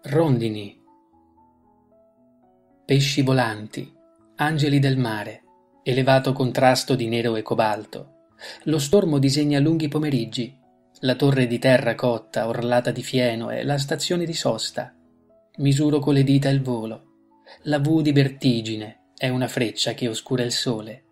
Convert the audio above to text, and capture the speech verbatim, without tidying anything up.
Rondini, pesci volanti, angeli del mare, elevato contrasto di nero e cobalto. Lo stormo disegna lunghi pomeriggi, la torre di terra cotta orlata di fieno è la stazione di sosta. Misuro con le dita il volo, la V di vertigine è una freccia che oscura il sole.